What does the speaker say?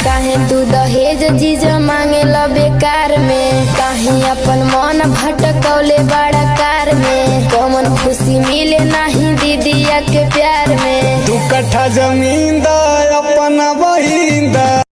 काहे तू दहेज जीजा मांगे ला बेकार में, काहे अपन मन भटकौले बड़ा कार में, कौन खुशी मिले नहीं दीदिया के प्यार में। 2 कट्ठा जमीन